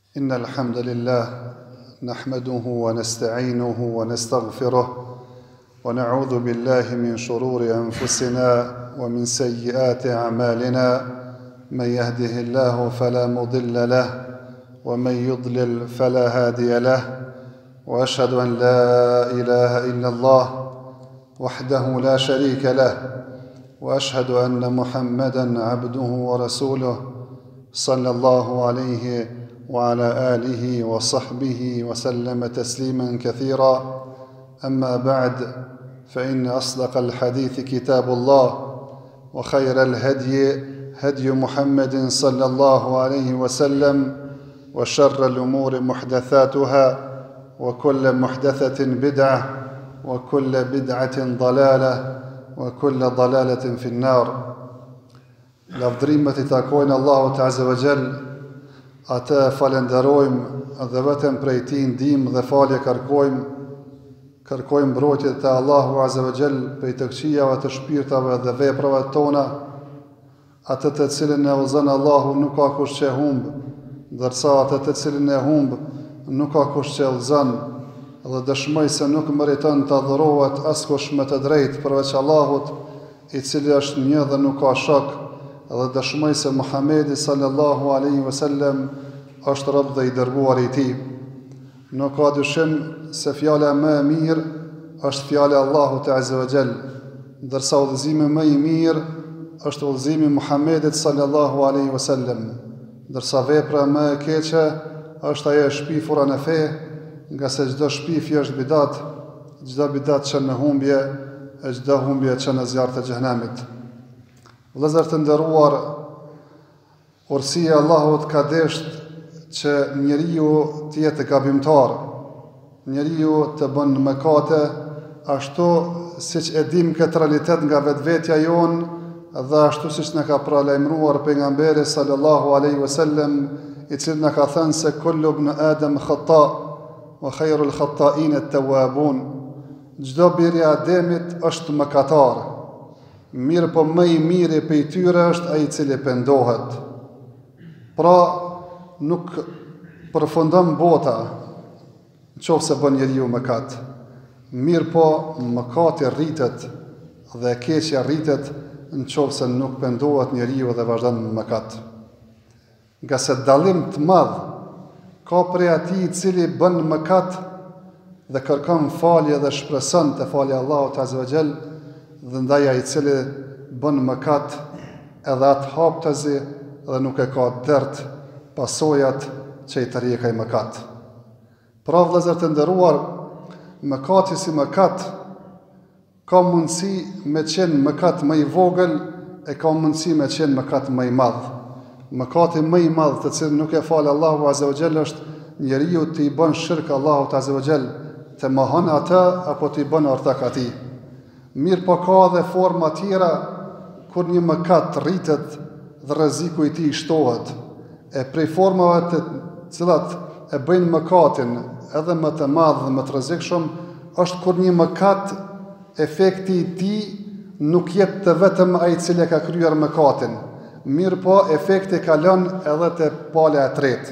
إن الحمد لله نحمده ونستعينه ونستغفره ونعوذ بالله من شرور أنفسنا ومن سيئات أعمالنا. من يهده الله فلا مضل له ومن يضلل فلا هادي له، وأشهد أن لا إله إلا الله وحده لا شريك له، وأشهد أن محمدًا عبده ورسوله صلى الله عليه وعلى آله وصحبه وسلم تسليمًا كثيرًا. أما بعد، فإن أصدق الحديث كتاب الله، وخير الهدي هدي محمد صلى الله عليه وسلم، وشر الأمور محدثاتها، وكل محدثة بدعة، وكل بدعة ضلالة، وكل ضلالة في النار. Lavdrimet I takojnë Allahut Azza wa Jall, atë falenderojmë dhe vetëm prej Tij ndihmë dhe falje kërkojmë mbrojtje te Allahu Azza wa Jall prej të këqijave të shpirtave dhe veprave tona. Atë të cilin e udhëzon Allahu nuk ka kush që humb, ndërsa atë të cilin e humb nuk ka kush që udhëzon, dhe dëshmoj se nuk meriton të adhurohet askush me të drejtë përveç Allahut, I cili është një dhe nuk ka shok, dhe dëshmoj se Muhamedi sallallahu alaihi wasallam është rob dhe I dërguar I Tij. Nuk ka dyshim se fjala më e mirë është fjala e Allahut Azza wa Jall, ndërsa udhëzimi më I mirë është udhëzimi I Muhamedit sallallahu alaihi wasallam, ndërsa vepra më e keqe është ajo e shpifura në fe, nga se çdo shpifje është bidat, çdo bidat çon në humbje, e çdo humbje çon në zjarr të xhenemit. Vëllezër të nderuar, urësia e Allahut ka deshur që njeriu të jetë gabimtar, njeriu të bën mëkate, ashtu siç e dim këtë realitet nga vetvetja jonë, dhe ashtu siç na ka pralajmëruar pejgamberi sallallahu alaihi wasallam, I cili na ka thënë se kullu ibn Adam khata wa khairul khata'in at-tawwabun. Çdo biri I Ademit është mëkatar, mirë po më I miri prej tyre është ai I cili pendohet. Pra, nuk përfundon bota nëse bën njeriu mëkat. Mirë po mëkati rritet dhe keqja rritet nëse nuk pendohet njeriu dhe vazhdon në mëkat. Nga se dallim të madh ka prej atij I cili bën mëkat dhe kërkon falje dhe shpreson te falja e Allahut Azza wa Jall, dhe ndaj ai I cili bën mëkat edhe atë haptazi dhe nuk e ka dert pasojat që I tërheq ai mëkat. Pra vëllezër të nderuar, mëkati si mëkat ka mundësi me qenë mëkat më I vogël, e ka mundësi me qenë mëkat më I madh. Mëkati më I madh të cilin nuk e fal Allahu Azza wa Jall është njeriu të I bën shirk Allahut Azza wa Jall, të mohon atë apo të I bën ortak atij. Mirë po ka dhe forma tjera kur një mëkat rritet dhe rreziku I tij shtohet. E prej formave të cilat e bëjnë mëkatin edhe më të madh dhe më të rrezikshëm është kur një mëkat efekti I tij nuk jep të vetëm ai I cili ka kryer mëkatin, mirë po efekti kalon edhe te pala e tretë.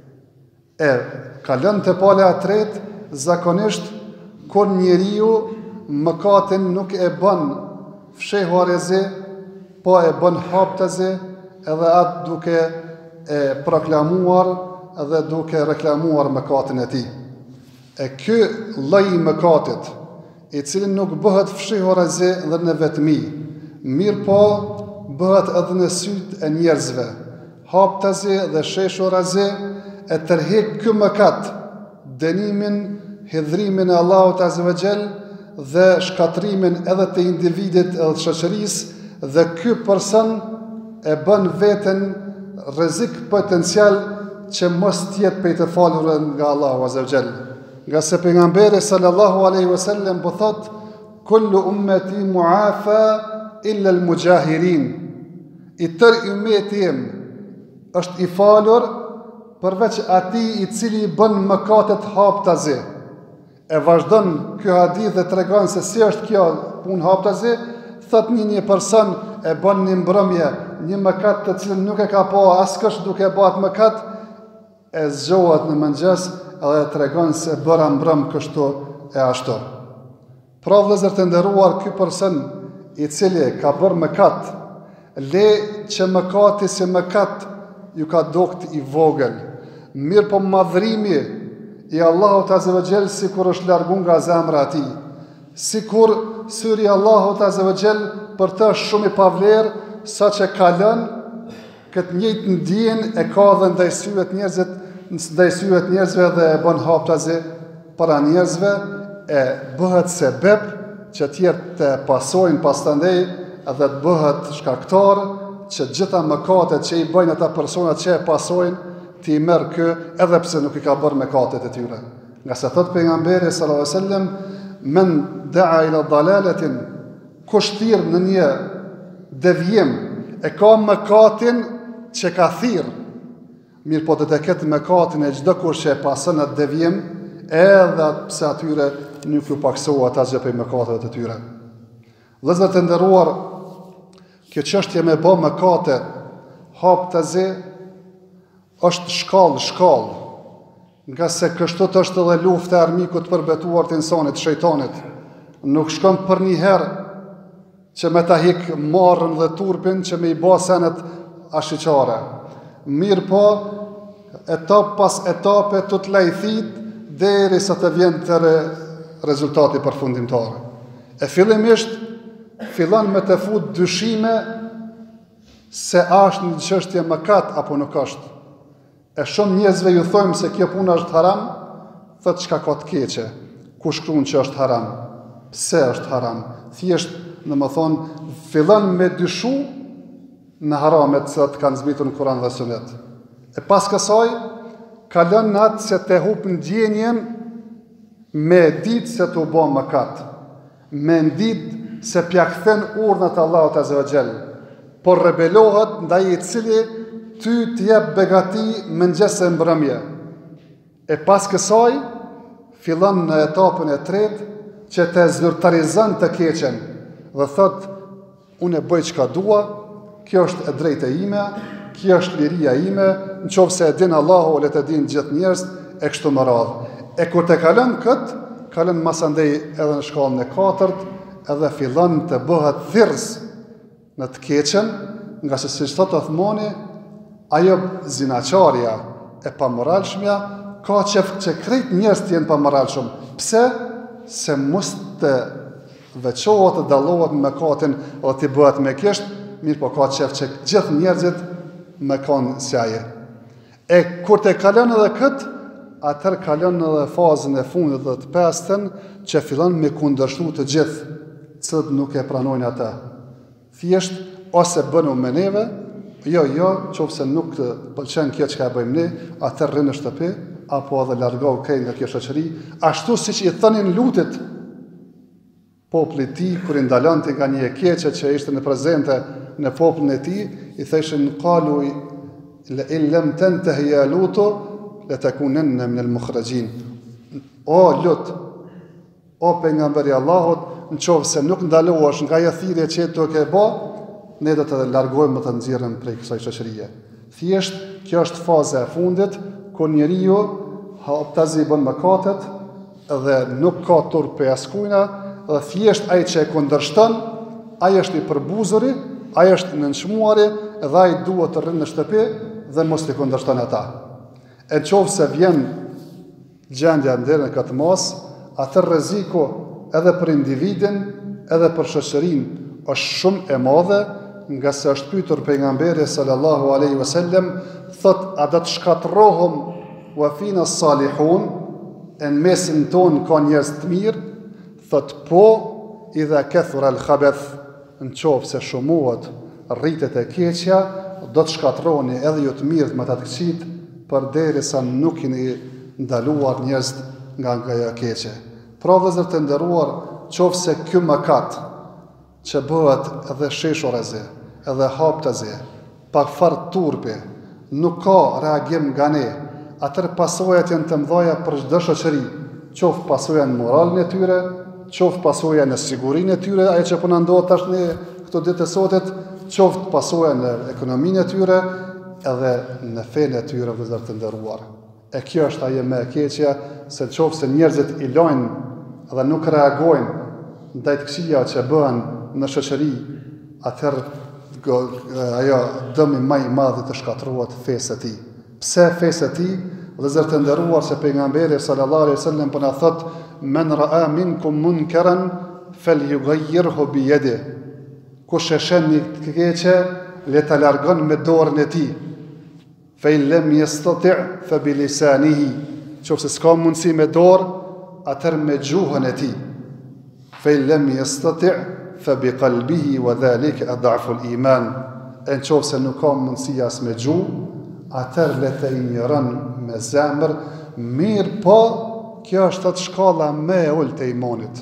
Kalon te pala e tretë zakonisht kur njeriu mëkatin nuk e bën fshehuarezi, po e bën haptazi, edhe atë duke e proklamuar edhe duke reklamuar mëkatin e tij. Ky lloj I mëkatit, I cili nuk bëhet fshehuarezi dhe në vetmi, mirë po bëhet edhe në sytë e njerëzve, haptazi dhe sheshuarazi, e tërheq ky mëkat dënimin, hidhrimin e Allahut Azza wa Jall dhe shkatrimin edhe të individit edhe të shoqërisë, dhe ky person e bën veten rrezik potencial që mos tjetë prej të falur nga Allahu Azza wa Jall. Nga se pejgamberi sallallahu alaihi wasallam po thot: kullu ummati muafa illa al-mujahirin. I tërë ummeti im është I falur përveç atij I cili I bën mëkatet haptazi. E vazhdon ky hadith dhe tregon se si është kjo punë haptazi. Thot një person e bën një mbrëmje, një mëkat të cilën nuk e ka pa askush duke bërë mëkat, e zgjohet në mëngjes edhe tregon se bëra mbrëm kështu e ashtu. Pra vëllezër të nderuar, ky person i cili ka bërë mëkat, le që mëkati si mëkat ju ka dokt i vogël, mirë po madhrimi i Allahut Azza wa Jall sikur është largu nga zemra e tij, sikur syri i Allahut Azza wa Jall për të është shumë i pavlerë, saqë ka lënë këtë njëjtë ndjen e ka dhe ndaj syve të njerëzve dhe e bën haptazi para njerëzve, e bëhet sebeb që tjerë të pasojnë pasandej edhe të bëhet shkaktar që gjitha mëkatet që i bëjnë ata personat që e pasojnë ti merr kë edhe pse nuk i ka bërë mëkatet e tyre. Nga se thot pejgamberi sallallahu alaihi wasallam, men da'a ila dalalatin, kush thirr në një devijim e ka mëkatin që ka thirr, mirë po të ketë mëkatin e çdo kush që e pason atë devijim, edhe pse atyre nuk ju paksohet asgjë prej mëkateve të tyre. Vëllezër të nderuar, kjo çështje me bë mëkate haptazi është shkallë, nga se kështu është edhe lufta e armikut për betuar të insanit, shejtanit. Nuk shkon për një herë që me ta hik marrën dhe turpin që me i bë senet ashiqare. Mirë po, etap pas etape të të lajthit deri sa të vjen të rezultati përfundimtar. E fillimisht fillon me të fut dyshime se është një çështje mëkat apo nuk është. E shumë njerëzve ju thojmë se kjo puna është haram, thotë çka ka të keqe. Ku shkruan që është haram? Pse është haram? Thjesht, domethënë, fillon me dyshu në haramet që kanë zbritur në Kur'an dhe Sunet. E pas kësaj kalon në atë se të hup ndjenjen me ditë se të bë mëkat, me ditë se pjakthen urdhnat e Allahut Azza wa Jall, por rebelohet ndaj i cili ty të jep begati mëngjes e mbrëmje. E pas kësaj fillon në etapën e tretë që të zyrtarizon të keqen dhe thot unë e bëj çka dua, kjo është e drejta ime, kjo është liria ime, nëse e din Allahu, le të dinë gjithë njerëz e kështu me radhë. E kur të kalon këtë, kalon masandej edhe në shkallën e katërt, edhe fillon të bëhet thirrës në të keqen, nga se siç thot Uthmani, ajo zinaqarja e pamoralshmja ka qef që krejt njerëz të jenë pamoralshëm. Pse? Se mos të veçohet të dallohet me mëkatin dhe të bëhet me kisht, mirë po ka qef që gjithë njerëzit me kanë si aje. E kur të kalon edhe këtë, atër kalon edhe fazën e fundit dhe të pestën që fillon me kundërshtu të gjithë, cilët nuk e pranojnë ata. Thjesht, ose bënu me neve, jo, qofse nuk të pëlqen kjo që ka bëjmë ne, atër rrinë në shtëpi, apo edhe largohu kej nga kjo shoqëri, ashtu si që i thënin lutit popullit ti, kur i ndalonti nga një e keqe që ishte në prezente në popullin e ti, i theshin qalu in lam tantahi ya lutu le takunanna min al-mukhrajin. O lut, o pejgamberi Allahut, nëse nuk ndalohesh nga ajo thirrje që do të bë, ne do të largohemi të nxjerrem prej kësaj shoqërie. Thjesht kjo është faza e fundit kur njeriu haptazi bën mëkatet dhe nuk ka turp për askujna, dhe thjesht ai që e kundërshton, ai është i përbuzuri, ai është i nënçmuari dhe ai duhet të rrinë në shtëpi dhe mos të kundërshton ata. E nëse vjen gjendja deri në këtë mos, atë rreziku edhe për individin, edhe për shoqërinë është shumë e madhe, nga se është pyetur pejgamberi sallallahu alaihi wasallam, thot a do të shkatërrohem wa fina salihun, në mesin ton ka njerëz të mirë, thot po, idha kathura al-khabath, nëse shumohet rritet e keqja, do të shkatërroheni edhe ju të mirët me ata të këqijt, përderisa nuk jeni ndaluar njerëz nga ajo keqe. Pra vëllezër të nderuar, qofse ky mëkat që bëhet edhe sheshoreze, edhe haptazi, pa fart turpi, nuk ka reagim nga ne, atër pasojat janë të mëdha për çdo shoqëri, qoftë pasoja në moralin e tyre, qoftë pasoja në sigurinë e tyre, ajo që po na ndodh tash në këto ditë të sotit, qoftë pasoja në ekonominë e tyre, edhe në fenë e tyre, vëllezër të nderuar. E kjo është ajo më e keqja, se nëse njerëzit i lojnë dhe nuk reagojnë ndaj të këqija që bëhen në shoqëri, atëherë ajo dëmi më i madh të shkatërrohet fesë e tij. Pse fesë e tij? Vëllezër të nderuar, se pejgamberi sallallahu alaihi wasallam po na thot: "Men ra'a minkum munkaran falyughayyirhu bi yadihi." Kush e sheh një të keqe, le ta largon me dorën e tij. Fa in lam yastati' fa bi lisanihi. Nëse s'ka mundësi me dorë, atëherë me gjuhën e tij. Fa in lam yastati' fa bi qalbihi wa dhalika adhafu al-iman. Nëse nuk ka mundësi as me gjuhë, atëherë le të injoron me zemër, mirë po, kjo është atë shkalla më e ulët e imanit.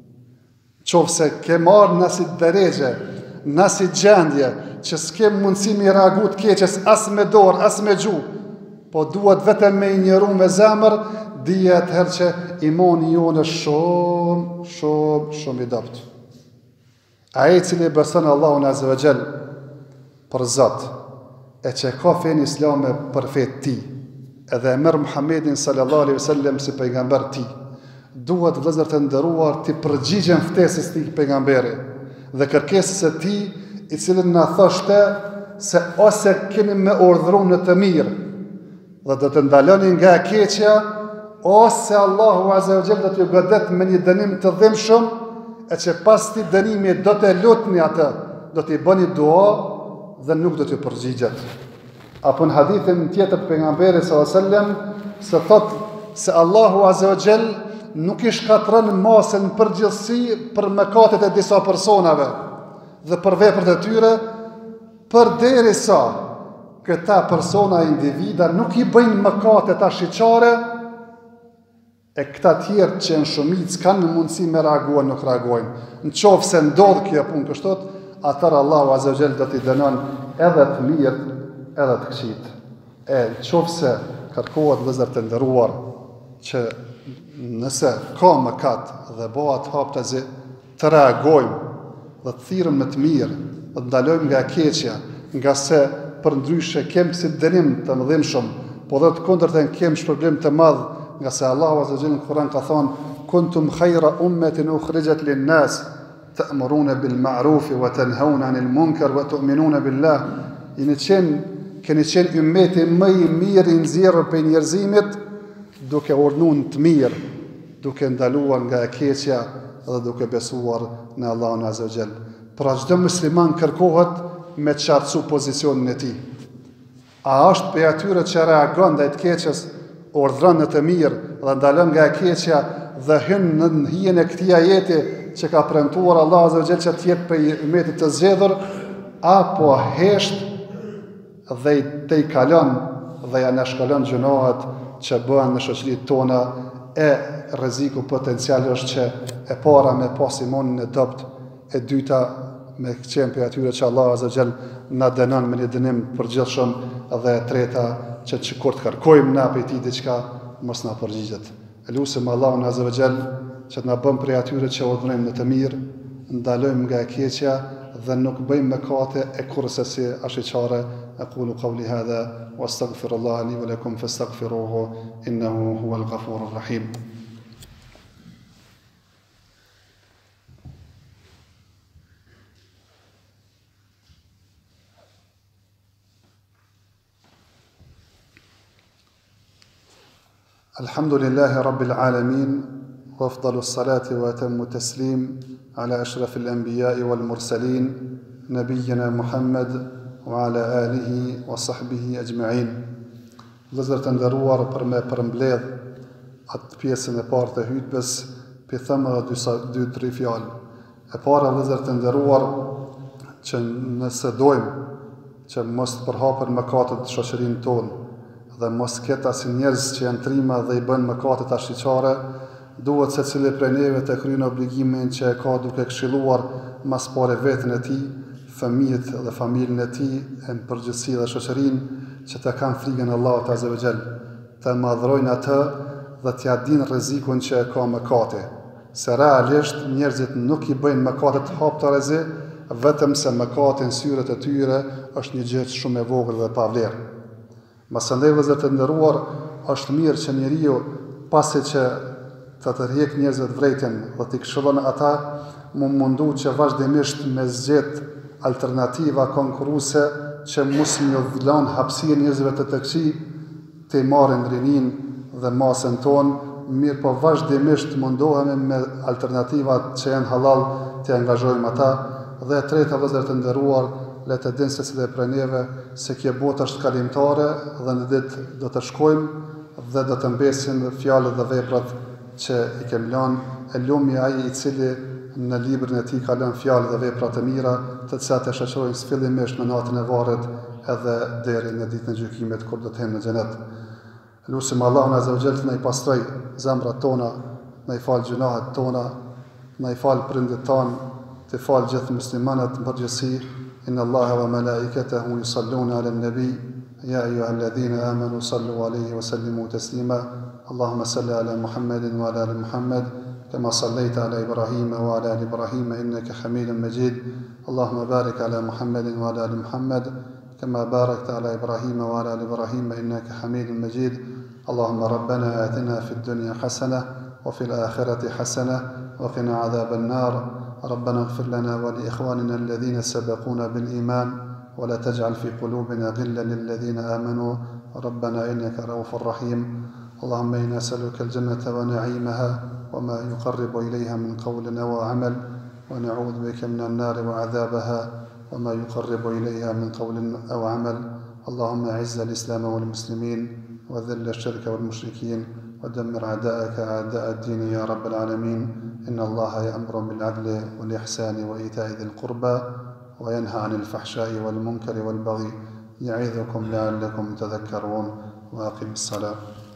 Nëse ke marrë në si deregje, në si gjendje, që s'ke mundësi me reagu të keqes as me dorë, as me gjuhë, po duhet vetëm me injoru me zemër, dije atëherë që imani jonë është shumë i dobët. Ai i cili beson Allahun azza wa jall për Zot, e që ka fenë islame për fetë ti, edhe e merë Muhammedin sallallahu alaihi wasallam si pejgamber ti, duhet vëllezër të nderuar të përgjigjen ftesës ti pejgamberi dhe kërkesës së ti, i cilën na thoshte se ose keni me urdhëruar në të mirë dhe do të ndaloni nga e keqja, ose Allahu azza wa jall do t'ju godet me një dënim të dhimbshëm, e që pas ti dënimit do të lutni atë, do t'i bëni dua dhe nuk do t'ju përgjigjet. Apo në hadithin tjetër të pejgamberit sallallahu alaihi wasallam se thot se Allahu azza wa jall nuk i shkatërron masën përgjithësi për mëkatet e disa personave dhe për veprat e tyre, përderisa këta persona individa nuk i bëjnë mëkate ta shiqare, e këta tjerë që në shumicë kanë mundësi me reaguar, nuk reagojnë. Nëse ndodh kjo punë kështu, atëherë Allahu azza wa jall do t'i dënon edhe të mirë, edhe të këqit. Nëse kërkohet vëllezër të nderuar që nëse ka mëkat dhe bëhet haptazi, të reagojmë dhe të thirrëm me të mirë, dhe të ndalojmë nga keqja, nga se përndryshe kemë si dënim të mëdhenshëm, po dhe të kundërtën kemë shpërblim të madh, nga se Allahu azza wa jall në Kur'an ka thonë: "Kuntum khayra ummatin ukhrijat lin-nas ta'muruna bil ma'ruf wa tanhauna 'anil munkar wa tu'minuna billah." Keni qenë ummeti më i mirë i nxjerrur për njerëzimit, duke urdhëruar të mirë, duke ndaluar nga e keqja dhe duke besuar në Allahun azza wa jall. Pra çdo musliman kërkohet me qartësu pozicionin e tij. A është për atyre që reagon ndaj të keqes, urdhron në të mirë dhe ndalon nga e keqja dhe hyn në hijen e këtij ajeti që ka premtuar Allahu azza wa jall që të jetë për ummetit të zgjedhur, apo hesht dhe i kalon dhe ja nashkallon gjunohet që bëhen në shoqëritë tona, e rreziku potencial është që e para me pas imanin e dobët, e dyta me qenë për atyre që Allah azza wa jall na dënon me një dënim përgjithshëm, dhe e treta që kur të kërkojmë na prej tij diçka, mos na përgjigjet. Lutem Allahun azza wa jall që të na bën prej atyre që urdhërojmë në të mirë, ndalojmë nga e keqja dhe nuk bëjmë mëkate e kurrësi ashiqare. أقول قولي هذا وأستغفر الله لي ولكم فاستغفروه إنه هو الغفور الرحيم. الحمد لله رب العالمين وأفضل الصلاة وأتم التسليم على أشرف الأنبياء والمرسلين نبينا محمد wa ala alihi wa sahbihi ajma'in. Vëllezër të nderuar, për me përmbledh atë pjesën e parë të hutbes, pi them edhe dy fjalë. E para, vëllezër të nderuar, që nëse dojmë që mos të përhapen mëkatet në shoqërinë tonë dhe mos ketë asnjë njerëz që janë trima dhe i bën mëkatet ashiqare, duhet secili prej neve të kryejë obligimin që e ka duke këshilluar mas pare veten e tij, fëmijët dhe familjen e tij, e në përgjithësi dhe shoqërinë, që të kanë frikën e Allahut azza wa jall, të madhrojnë atë dhe t'ia dinë rrezikun që ka mëkati. Se realisht njerëzit nuk i bëjnë mëkate të haptarazi, vetëm se mëkati në syret e tyre është një gjë shumë e vogël dhe pa vlerë. Masandej vëllezër të nderuar, është mirë që njeriu pasi që të tërheq njerëzve të vërtetën dhe t'i këshillon ata, mundu që vazhdimisht me zgjedh alternativa konkurruese që mos më dhlan hapësirë njerëzve të këqij të marrin rinin dhe masën tonë, mirë po vazhdimisht mundohemi me alternativat që janë halal të angazhojmë ata. Dhe e treta, vëllezër të nderuar, le të dinë secili prej neve se kjo botë është kalimtare dhe në ditë do të shkojmë dhe do të mbesin fjalët dhe veprat që i kemi lënë. E lumi ai i cili në librin e tij ka lënë fjalë dhe vepra të mira, të cilat e shoqërojnë fillimisht në natën e varrit edhe deri në ditën e gjykimit kur do të hyjmë në xhenet. Lusim Allahun azza wa jall të na i pastroj zemrat tona, na i fal gjunahet tona, na i fal prindit tanë, të fal gjithë muslimanët në përgjithësi. Inna Allaha wa malaikatahu yusalluna 'alan nabi ya ayyuhalladhina amanu sallu 'alayhi wa sallimu taslima. Allahumma salli 'ala Muhammadin wa 'ala ali Muhammad kama sallaita 'ala Ibrahim wa 'ala ali Ibrahim innaka Hamidum Majid. Allahumma barik 'ala Muhammadin wa 'ala ali Muhammad kama barakta 'ala Ibrahim wa 'ala ali Ibrahim innaka Hamidum Majid. اللهم ربنا آتنا في الدنيا حسنة وفي الآخرة حسنة وقنا عذاب النار. ربنا اغفر لنا ولإخواننا الذين سبقونا بالإيمان ولا تجعل في قلوبنا غلا للذين آمنوا ربنا إنك رؤوف رحيم. اللهم إنا نسألك الجنة ونعيمها وما يقرب إليها من قول وعمل ونعوذ بك من النار وعذابها وما يقرب إليها من قول أو عمل. اللهم أعز الإسلام والمسلمين وذل الشرك والمشركين ودمر أعداءك أعداء الدين يا رب العالمين. إن الله يأمر بالعدل والإحسان وإيتاء ذي القربى وينهى عن الفحشاء والمنكر والبغي يعظكم لعلكم تذكرون. وأقم الصلاة.